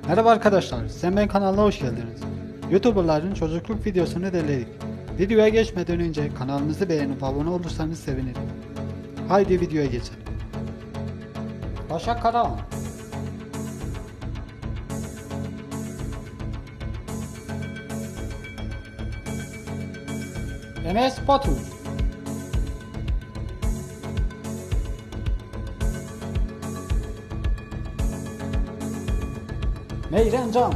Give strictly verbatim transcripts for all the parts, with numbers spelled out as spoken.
Merhaba arkadaşlar, Sen Ben kanalına hoş geldiniz. YouTuberların çocukluk videosunu derledik. Videoya geçmeden önce kanalımızı beğenip abone olursanız sevinirim. Haydi videoya geçelim. Başak Karahan, Enes Batur, Meyren Can,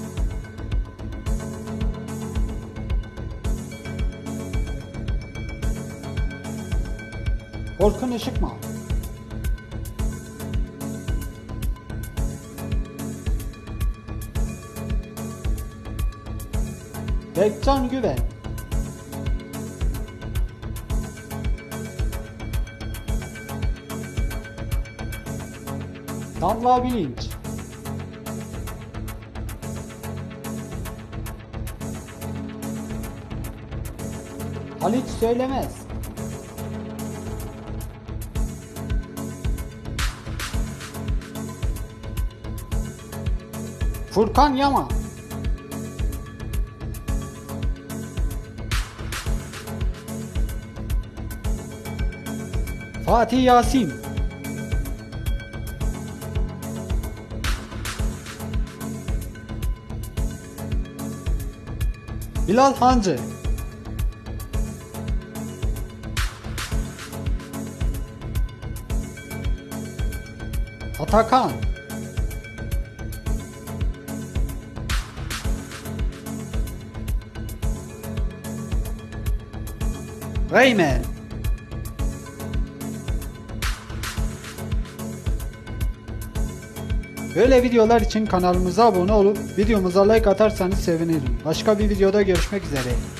Orkun Işıkman, Bekcan Güven, Damla Bilinç, Halit Söylemez, Furkan Yaman, Fatih Yasin, Bilal Hancı, Atakan, Reymen, Böyle videolar için kanalımıza abone olup videomuza like atarsanız sevinirim. Başka bir videoda görüşmek üzere.